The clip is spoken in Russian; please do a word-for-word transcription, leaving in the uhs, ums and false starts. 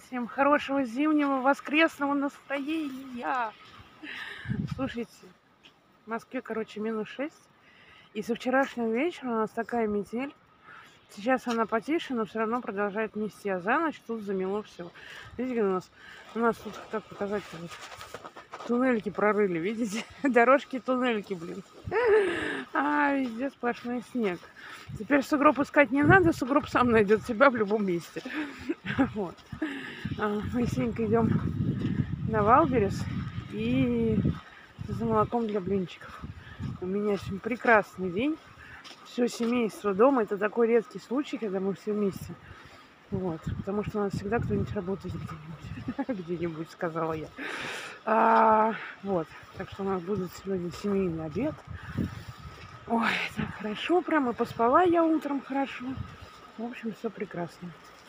Всем хорошего зимнего воскресного настроения. Слушайте, в Москве, короче, минус шесть. И со вчерашнего вечера у нас такая метель. Сейчас она потише, но все равно продолжает нести. А за ночь тут замело все. Видите, у нас, у нас тут, как показать, вот, туннельки прорыли, видите? Дорожки, туннельки, блин. А везде сплошной снег. Теперь сугроб искать не надо, сугроб сам найдет себя в любом месте. Вот. Мы с Сенькой идем на Валберес и за молоком для блинчиков. У меня сегодня прекрасный день. Все семейство дома. Это такой редкий случай, когда мы все вместе. Вот. Потому что у нас всегда кто-нибудь работает где-нибудь. Где-нибудь, сказала я. А, вот. Так что у нас будет сегодня семейный обед. Ой, так хорошо прям. И поспала я утром хорошо. В общем, все прекрасно.